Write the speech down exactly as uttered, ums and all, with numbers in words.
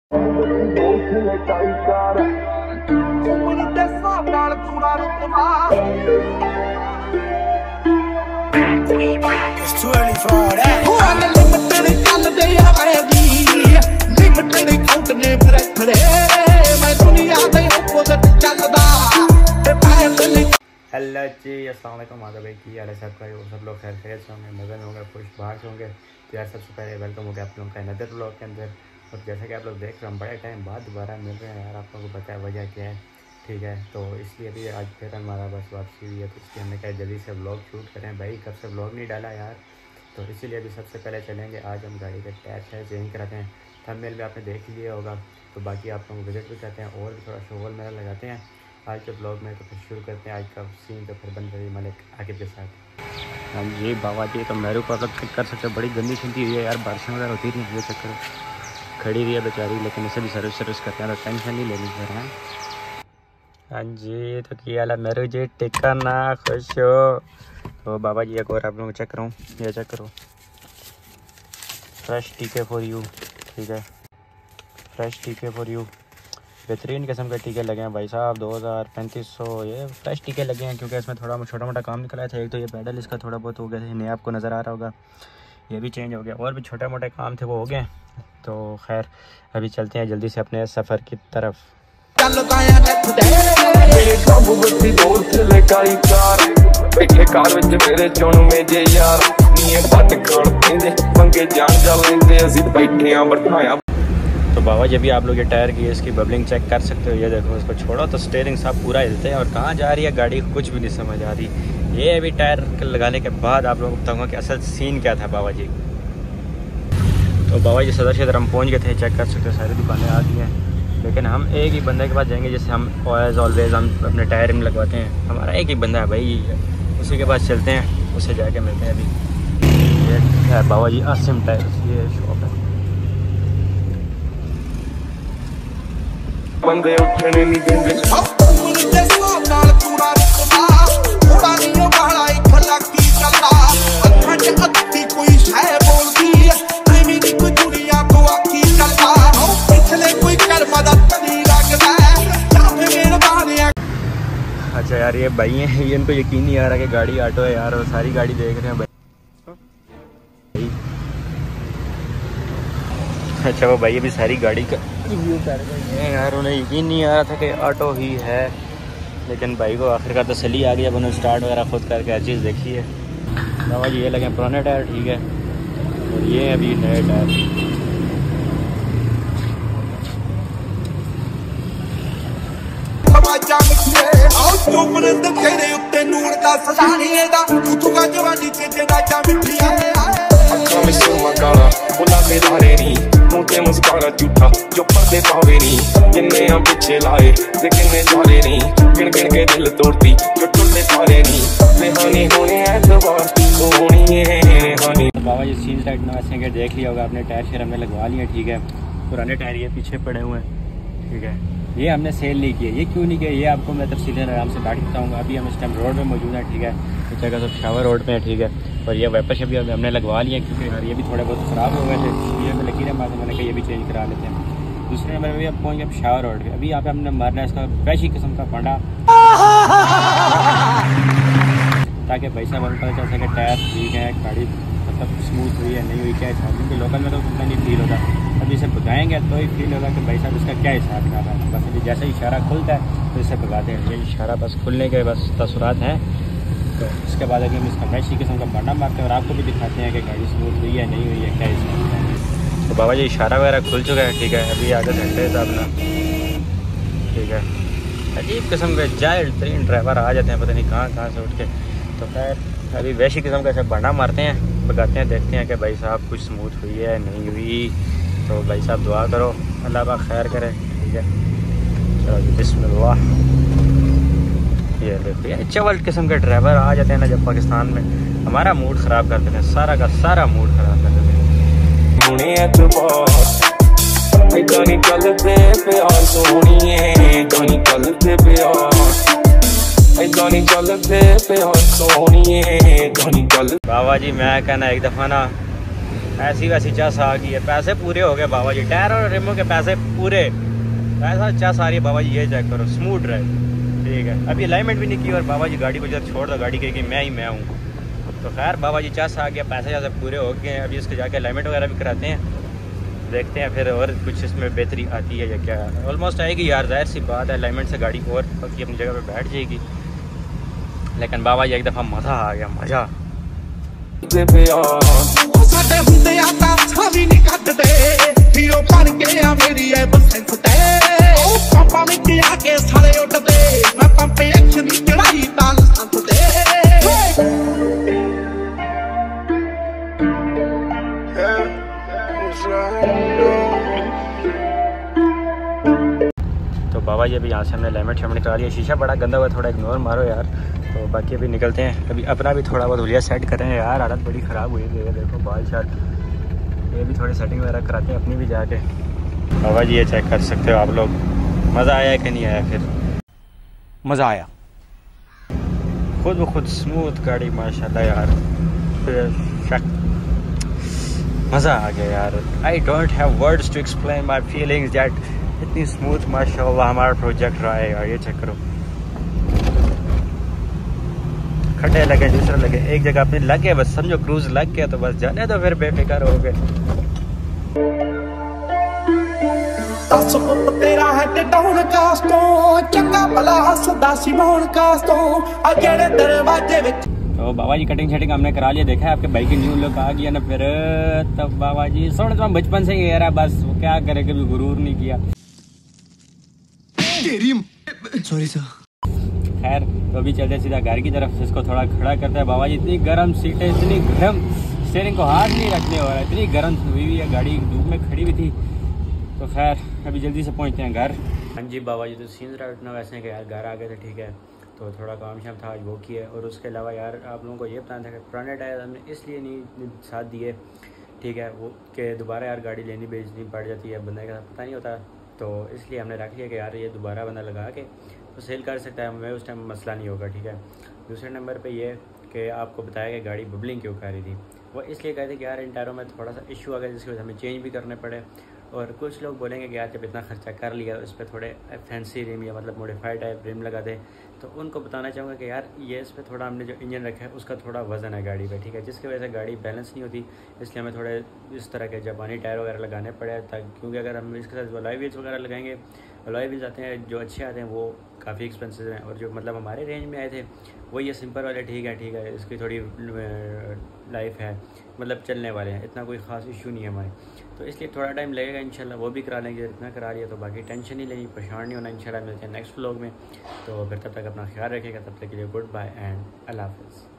too early for that. Oh, I'm a limited holiday already. Limited company, but I put it. My dunya they opposite chalda. Hello ji, अस्सलाम वालेकुम आदा भाई की हाल है सबका। और सब लोग खैर खैरियत से होंगे, मज़े में होंगे, खुश बाहर से होंगे। तो यार सबसे पहले वेलकम हो गया आप लोगों का नदर ब्लॉग के अंदर। और जैसा कि आप लोग देख रहे हैं, हम बड़े टाइम बाद दोबारा मिल रहे हैं यार। आप लोगों को पता है वजह क्या है, ठीक है। तो इसलिए भी आज फिर हमारा बस वापसी हुई है, तो इसलिए हमने कहा जल्दी से ब्लॉग शूट करें भाई। कब से ब्लॉग नहीं डाला यार, तो इसीलिए अभी सबसे पहले चलेंगे। आज हम गाड़ी का टायर शायर चेंज कराते हैं। थंबनेल में आपने देख लिया होगा, तो बाकी आप लोगों को विजिट भी करते हैं और भी थोड़ा शोवल मेरा लगाते हैं आज के ब्लॉग में। तो फिर शुरू करते हैं आज का सीन। तो फिर बन रही मलिक आकिब के साथ। हाँ जी बाबा जी, तो मेरे ऊपर तो चेक कर सकते हो, बड़ी गंदी सुनती हुई है यार, बारिशें वगैरह होती रही ये चक्कर खड़ी रही है बेचारी, लेकिन इसे भी सर्विस सर्विस करते हैं तो टेंशन नहीं लेनी फिर। हाँ हाँ जी, तो क्या हाल है मेरे जी, टिका ना खुश हो। तो बाबा जी एक और आप लोगों को चेक करूँ, ये चेक करो, फ्रेश टीके फॉर यू, ठीक है, फ्रेश टीके फॉर यू। बेहतरीन किस्म के टीके लगे हैं भाई साहब, दो हज़ार पैंतीस सौ ये फ्रेश टीके लगे हैं, क्योंकि इसमें थोड़ा छोटा मोटा काम निकला था। एक तो ये पैडल इसका थोड़ा बहुत हो गया था, नया आपको नज़र आ रहा होगा, ये भी चेंज हो गया, और भी छोटे मोटे काम थे वो हो गए। तो खैर अभी चलते हैं जल्दी से अपने सफ़र की तरफ। तो बाबा जब भी आप लोग ये टायर की इसकी बबलिंग चेक कर सकते हो, ये देखो, इसको छोड़ो तो स्टीयरिंग साहब पूरा हिलता है और कहाँ जा रही है गाड़ी कुछ भी नहीं समझ आ रही। ये अभी टायर लगाने के बाद आप लोगों को बताऊंगा कि असल सीन क्या था बाबा जी। तो बाबा जी सदर क्षेत्र हम पहुँच गए थे, चेक कर सकते हो सारी दुकानें आ गई हैं, लेकिन हम एक ही बंदे के पास जाएंगे, जैसे हम ऑलवेज ऑलवेज हम अपने टायर में लगवाते हैं। हमारा एक ही बंदा है भाई, उसी के पास चलते हैं, उससे जाके मिलते हैं। अभी ये है बाबा जी आसिम टायर, ये शॉप है। बंदे उठने नहीं देंगे अच्छा यार, ये भाई हैं, ये इनको यकीन नहीं आ रहा कि गाड़ी ऑटो है यार, और सारी गाड़ी देख रहे हैं भाई। अच्छा वो भाई अभी सारी गाड़ी का रिव्यू कर रहे हैं यार, उन्हें यकीन नहीं आ रहा था कि ऑटो ही है, लेकिन भाई को आखिरकार तसल्ली आ गई। अब उन्होंने स्टार्ट वगैरह खुद करके हर चीज़ देखी है। बाबा जी ये लगे पुराने टायर, ठीक है, और ये अभी नए टायर। मुस्कारा झूठा जो पर्दे पावे नहीं, किन्ने हम पीछे लाए ते किन्ने जाले नहीं, गिन गिन के दिल तोड़ती जो टूटे पारे नहीं, बेहानी होने ऐतबार तो होनी है हानी। बाबा जी सील टाइट में ऐसे के देख लिया होगा आपने, टायर शेयर हमने लगवा लिया, ठीक है। पुराने टायर ये पीछे पड़े हुए हैं, ठीक है, ये हमने सेल नहीं किया। ये क्यों नहीं किया, ये आपको मैं तफसील आराम से बात बताऊँगा। अभी हम इस टाइम रोड में मौजूद हैं, ठीक है, इस जगह सब शावर रोड पे है, ठीक है। और ये वाइपर भी हमने लगवा लिया, क्योंकि यार ये भी थोड़े बहुत ख़राब हो गए थे, ये में लकीरें मार, मैंने कहा ये भी चेंज करा लेते हैं। दूसरे नंबर पर भी अब पहुँच गए शावर रोड पे। अभी यहाँ पे हमने मारना है इसका वैसी किस्म का पांडा, ताकि भाई साहब हमें पता चल सके टायर ठीक है, गाड़ी मतलब स्मूथ हुई है नहीं हुई, क्या हिसाब, क्योंकि लोकल में तो उतना नहीं फील होगा। अभी इसे भगाएंगे तो ही फील होगा कि भाई साहब इसका क्या हिसाब किताब है। बस अभी जैसे ही इशारा खुलता है तो इसे भगाते हैं, ये इशारा बस खुलने के बस तसुरात हैं। तो इसके बाद अगर हम इसका वैसी किस्म का बांडा मारते हैं और आपको भी दिखाते हैं कि गाड़ी स्मूथ हुई है नहीं हुई है, क्या हिसाब है। तो बाबा जी इशारा वगैरह खुल चुका है, ठीक है। अभी आगे घंटे साहब ना, ठीक है, अजीब किस्म के जाहिल तरीन ड्राइवर आ जाते हैं, पता नहीं कहाँ कहाँ से उठ के। तो खैर अभी वैसी किस्म का सब बांडा मारते हैं, भगाते हैं, देखते हैं कि भाई साहब कुछ स्मूथ हुई है नहीं हुई। तो भाई साहब दुआ करो अल्लाह पाक खैर करे, ठीक है। चलो जी बिस्मिल्लाह। ये देखिए अच्छे वर्ल्ड किस्म के ड्राइवर आ जाते हैं ना जब पाकिस्तान में, हमारा मूड ख़राब कर देते हैं, सारा का सारा मूड ख़राब कर देते हैं। बाबा जी मैं कहना एक दफ़ा ना ऐसी वैसी चस आ गई है, पैसे पूरे हो गए बाबा जी, टायर और रिमो के पैसे पूरे, ऐसा चस आ रही है बाबा जी। ये चेक करो, स्मूथ ड्राइव, ठीक है। अभी अलाइनमेंट भी नहीं की और बाबा जी गाड़ी को जब छोड़ दो, गाड़ी कहेगी मैं ही मैं हूँ। तो खैर बाबा जी चस आ गया, पैसे जैसे पूरे हो गए हैं। अभी इसके जाके अलाइनमेंट वगैरह भी कराते हैं, देखते हैं फिर और कुछ इसमें बेहतरी आती है या क्या। ऑलमोस्ट आएगी यार, जाहिर सी बात है, अलाइनमेंट से गाड़ी और पक्की अपनी जगह पे बैठ जाएगी। लेकिन बाबा जी एक दफ़ा मज़ा आ गया, मज़ा। ਸਾਡੇ ਹੁੰਦੇ ਆ ਤਾਂ ਸਾਵੀ ਨਹੀਂ ਕੱਢਦੇ, ਹੀਰੋ ਬਣ ਕੇ ਆ ਮੇਰੀ ਐ ਬਸੰਤ ਤੇ। ਉਹ ਪਾਪਾ ਵਿੱਚ ਆ ਕੇ ਸਾਰੇ ਉੱਡਦੇ, ਮੈਂ ਪੰਪ ਐਕਸ਼ਨ ਦੀ ਚੜਾਈ ਤਾਂ ਸੰਤ ਤੇ। तो बाबा जी अभी यहाँ से हमने अलाइनमेंट शाइनमेंट करा लिया, शीशा बड़ा गंदा हुआ, थोड़ा इग्नोर मारो यार। तो बाकी अभी निकलते हैं, अभी अपना भी थोड़ा बहुत हुलिया सेट करें यार, हालत बड़ी ख़राब हुई है। देखो बाल शाल, ये भी थोड़ी सेटिंग वगैरह कराते हैं अपनी भी जाके। बाबा जी ये चेक कर सकते हो आप लोग, मज़ा आया कि नहीं आया? फिर मज़ा आया, खुद ब खुद स्मूथ गाड़ी माशाल्लाह यार, मज़ा आ गया यार। I don't have words to explain my feelings that इतनी स्मूथ माशाल्लाह हमारा प्रोजेक्ट रहा है यार। ये चेक करो, खड्डे लगे, दूसरे लगे, एक जगह अपने लग गए, बस समझो क्रूज लग गया तो बस जाने तो फिर बेफिक्र हो गए। दस पुत तेरा है डाउन कास्टों, चंगा भला हसदा सी मोहन कास्टों, आ जेड़े दरवाजे विच। तो बाबा जी कटिंग शटिंग हमने करा लिया, देखा है आपके बाइक की न्यू लुक आ गया ना। फिर तब बाबा जी सुन तो बचपन से ही है, बस वो क्या करे, कभी गुरूर नहीं किया। Sorry sir. खैर तो अभी चलते सीधा घर की तरफ, इसको थोड़ा खड़ा करता है। बाबा जी इतनी गर्म सीटें, इतनी गर्म, स्टीयरिंग को हाथ नहीं रखने हो रहा है, इतनी गर्म हुई हुई है गाड़ी, धूप में खड़ी हुई थी। तो खैर अभी जल्दी से पहुंचते हैं घर। हाँ जी बाबा जी, तो सीन रहा इतना वैसे कि यार घर आ गए थे, ठीक है। तो थोड़ा काम शाम था आज वो किया, और उसके अलावा यार आप लोगों को ये बताना था कि पुराने टायर हमने इसलिए नहीं साथ दिए, ठीक है, वो कि दोबारा यार गाड़ी लेनी बेचनी पड़ जाती है, बंदे का पता नहीं होता। तो इसलिए हमने रख लिया कि यार ये दोबारा बंदा लगा के तो सेल कर सकता है, हमें उस टाइम मसला नहीं होगा, ठीक है। दूसरे नंबर पे ये कि आपको बताया कि गाड़ी बबलिंग क्यों कर रही थी, वो इसलिए कह रही थी कि यार इन टायरों में थोड़ा सा इशू आ गया, जिसकी वजह से हमें चेंज भी करने पड़े। और कुछ लोग बोलेंगे कि यार जब इतना खर्चा कर लिया उस पर थोड़े फैंसी रिम या मतलब मॉडिफाइड टाइप रिम लगा दे। तो उनको बताना चाहूँगा कि यार ये इस पर थोड़ा हमने जो इंजन रखा है उसका थोड़ा वज़न है गाड़ी पे, ठीक है, जिसकी वजह से गाड़ी बैलेंस नहीं होती। इसलिए हमें थोड़े इस तरह के जापानी टायर वगैरह लगाने पड़े, ताकि क्योंकि अगर हम इसके साथ अलॉय व्हील्स वगैरह लगाएंगे, अलॉय व्हील्स आते हैं जो अच्छे आते हैं वो काफ़ी एक्सपेंसिव हैं, और जो मतलब हमारे रेंज में आए थे वो ये सिंपल वाले ठीक है, ठीक है, इसकी थोड़ी लाइफ है, मतलब चलने वाले हैं, इतना कोई ख़ास इशू नहीं है हमारे। तो इसलिए थोड़ा टाइम लगेगा इंशाल्लाह, वो भी करा लेंगे, इतना करा लिया तो बाकी टेंशन नहीं लेनी, परेशान नहीं होना। इंशाल्लाह मिलते हैं नेक्स्ट व्लॉग में, तो फिर तब तक अपना ख्याल रखिएगा, तब तक के लिए गुड बाय एंड अल्लाह हाफ़िज़।